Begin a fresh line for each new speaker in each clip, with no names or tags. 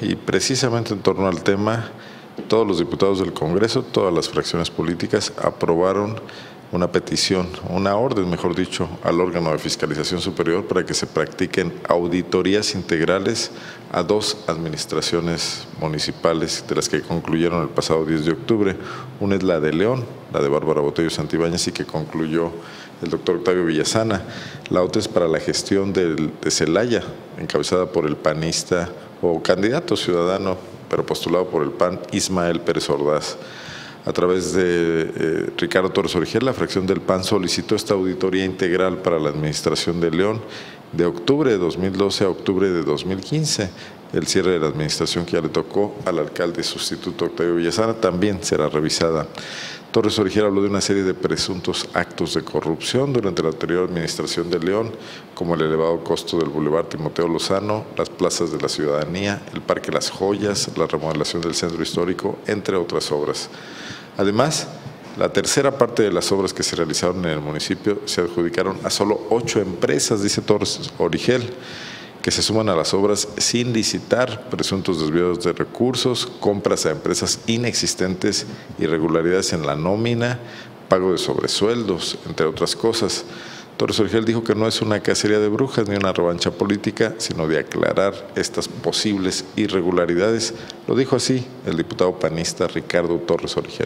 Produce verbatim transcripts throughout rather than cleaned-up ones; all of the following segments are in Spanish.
y precisamente en torno al tema, todos los diputados del Congreso, todas las fracciones políticas aprobaron una petición, una orden, mejor dicho, al órgano de fiscalización superior para que se practiquen auditorías integrales a dos administraciones municipales de las que concluyeron el pasado diez de octubre. Una es la de León, la de Bárbara Botello Santibáñez, y que concluyó el doctor Octavio Villasana. La otra es para la gestión del, de Celaya, encabezada por el panista o candidato ciudadano, pero postulado por el P A N, Ismael Pérez Ordaz. A través de eh, Ricardo Torres Origel, la fracción del P A N solicitó esta auditoría integral para la administración de León de octubre de dos mil doce a octubre de dos mil quince. El cierre de la administración que ya le tocó al alcalde sustituto Octavio Villasana también será revisada. Torres Origel habló de una serie de presuntos actos de corrupción durante la anterior administración de León, como el elevado costo del Boulevard Timoteo Lozano, las plazas de la ciudadanía, el Parque Las Joyas, la remodelación del centro histórico, entre otras obras. Además, la tercera parte de las obras que se realizaron en el municipio se adjudicaron a solo ocho empresas, dice Torres Origel, que se suman a las obras sin licitar, presuntos desvíos de recursos, compras a empresas inexistentes, irregularidades en la nómina, pago de sobresueldos, entre otras cosas. Torres Origel dijo que no es una cacería de brujas ni una revancha política, sino de aclarar estas posibles irregularidades. Lo dijo así el diputado panista Ricardo Torres Origel.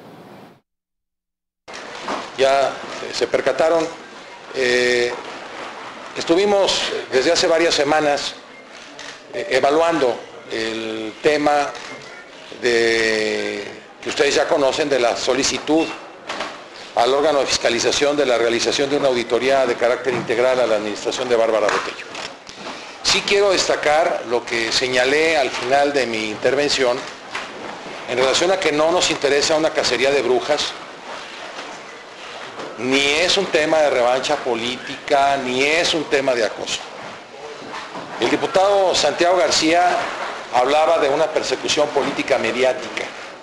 Ya se percataron. Eh, estuvimos desde hace varias semanas eh, evaluando el tema de, que ustedes ya conocen, de la solicitud al órgano de fiscalización de la realización de una auditoría de carácter integral a la administración de Bárbara Botello. Sí quiero destacar lo que señalé al final de mi intervención en relación a que no nos interesa una cacería de brujas, ni es un tema de revancha política, ni es un tema de acoso. El diputado Santiago García hablaba de una persecución política mediática.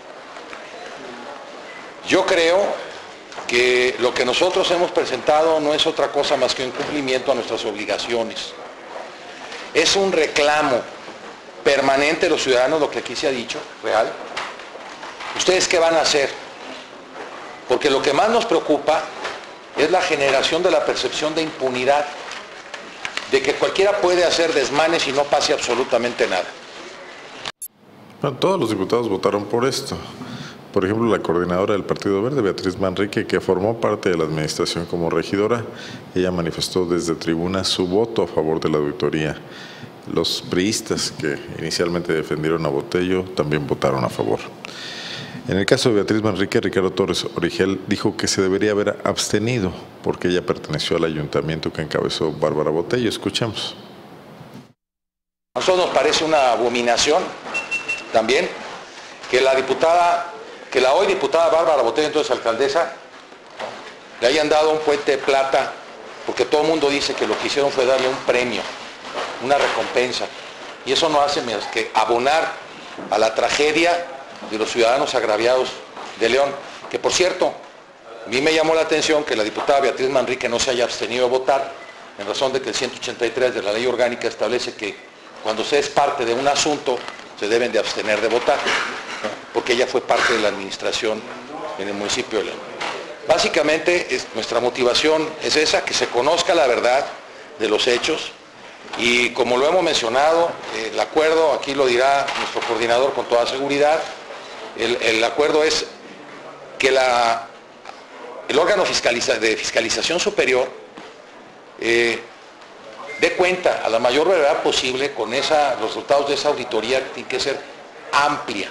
Yo creo que lo que nosotros hemos presentado no es otra cosa más que un cumplimiento a nuestras obligaciones. Es un reclamo permanente de los ciudadanos, lo que aquí se ha dicho, real. ¿Ustedes qué van a hacer? Porque lo que más nos preocupa es la generación de la percepción de impunidad, de que cualquiera puede hacer desmanes y no pase absolutamente nada.
Bueno, todos los diputados votaron por esto. Por ejemplo, la coordinadora del Partido Verde, Beatriz Manrique, que formó parte de la administración como regidora, ella manifestó desde tribuna su voto a favor de la auditoría. Los priistas que inicialmente defendieron a Botello también votaron a favor. En el caso de Beatriz Manrique, Ricardo Torres Origel dijo que se debería haber abstenido porque ella perteneció al ayuntamiento que encabezó Bárbara Botello. Escuchemos.
A nosotros nos parece una abominación también que la diputada, que la hoy diputada Bárbara Botello, entonces alcaldesa, le hayan dado un puente de plata, porque todo el mundo dice que lo que hicieron fue darle un premio, una recompensa, y eso no hace más que abonar a la tragedia de los ciudadanos agraviados de León, que por cierto, a mí me llamó la atención que la diputada Beatriz Manrique no se haya abstenido a votar, en razón de que el ciento ochenta y tres de la ley orgánica establece que cuando se es parte de un asunto, se deben de abstener de votar, porque ella fue parte de la administración en el municipio de León. Básicamente, es, nuestra motivación es esa, que se conozca la verdad de los hechos, y como lo hemos mencionado, eh, el acuerdo, aquí lo dirá nuestro coordinador con toda seguridad, el, el acuerdo es que la, el órgano fiscaliza, de fiscalización superior eh, dé cuenta a la mayor brevedad posible con esa, los resultados de esa auditoría, que tiene que ser amplia.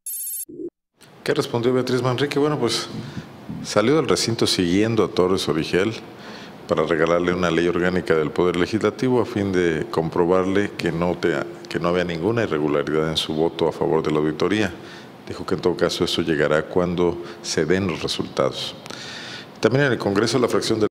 ¿Qué respondió Beatriz Manrique? Bueno, pues salió del recinto siguiendo a Torres Origel para regalarle una ley orgánica del Poder Legislativo a fin de comprobarle que no, te, que no había ninguna irregularidad en su voto a favor de la auditoría. Dijo que en todo caso eso llegará cuando se den los resultados. También en el Congreso la fracción del